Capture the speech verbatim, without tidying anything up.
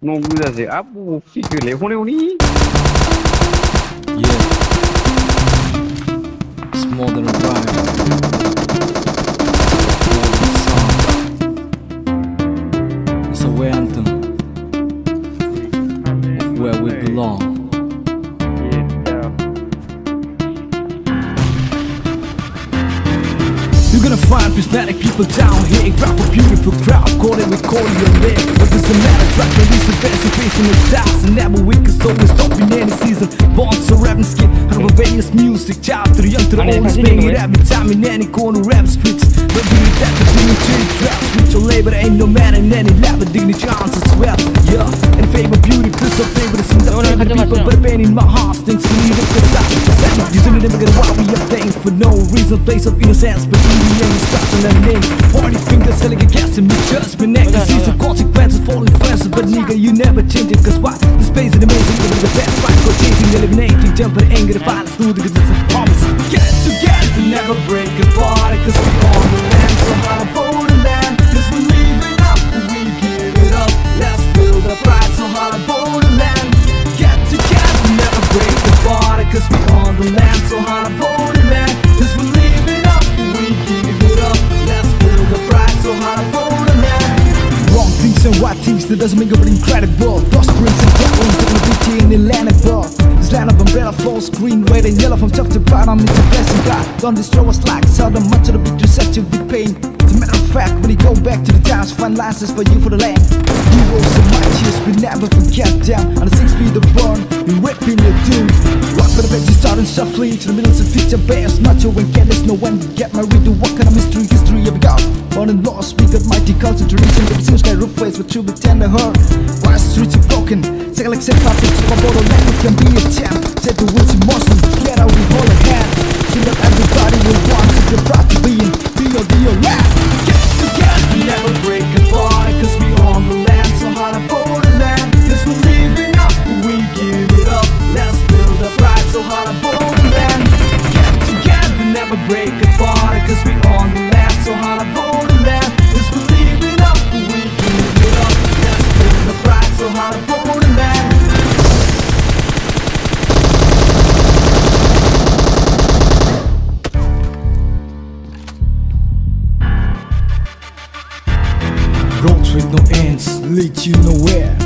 nunggu saja apa figure le hone oni. Yeah, it's more than a rhyme, more than a song. It's a way anthem of where we belong. You're gonna find prismatic people down here. Grab a beautiful crowd, call it, we call you a leg. But doesn't matter, track the reason, fancy facing the doubts. And never weak, cause always stop in any season. Born so rapping skin, out of a various music. Child to the young to the old, playing it every time in any corner rap streets. But we need that to bring you to the trap. Switch your labor, ain't no man in any lab, but dignity chance as well. Yeah, and favor beauty, plus of favor to see the favorite people. But a pain in my heart stinks to leave it, cause I you didn't never get why we are playing for no reason. Place of innocence, but in the end it's scratching that name. Forty fingers selling a gas and misjudgment. Neck and see some consequences for influences. But nigga, you never change it, cause why? The space is amazing, but the best fight for chasing, eliminating, jumping, anger, the violence through the goodness and promise. Get together, never break apart, cause we on the land, so how to hold the land. Cause we leave it up, we give it up. Let's build a pride, so how to hold the land. Get together, never break apart, cause we on the land, so how to hold the land. Cause we leave it up, we give it up. Let's build a pride, so how to hold the land. Wrong things and right things, that doesn't make it incredible. Prosperous and problems, taking a beauty in the land above. This land of umbrella falls green, red and yellow from top to bottom. It's a blessing, God. Don't destroy us like seldom. Much of the victory set to be pain. As a matter of fact, when you go back to the times, find license for you for the land. Heroes and righteous, we never forget them. On the six feet of burn, we ripping your doom. Rock for the bed, you starting shuffling to the middle of the future bears. Not sure when can there's no when we get married to what kind of mystery history have we got. Born and lost, we got mighty culture tradition. The seems like roof face, but true, but tender heart. Why streets are broken? Second like set up, it's a bottle land, it can be a champ. Said the woods in Muslim, get out, we hold a hand. See that everybody will want to be proud to be in D O D O rap. Get together, never break apart, cause we on the land, so how to hold the land. Cause we leave it up, we give it up. Let's build a pride, so how to hold the land. Get together, never break apart, cause we on the land, so how to hold the land. Cause we leave it up, we give it up. Let's build a pride, so how to hold the land. Roads with no ends lead you nowhere.